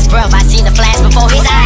Bruh, I seen the flash before his eyes.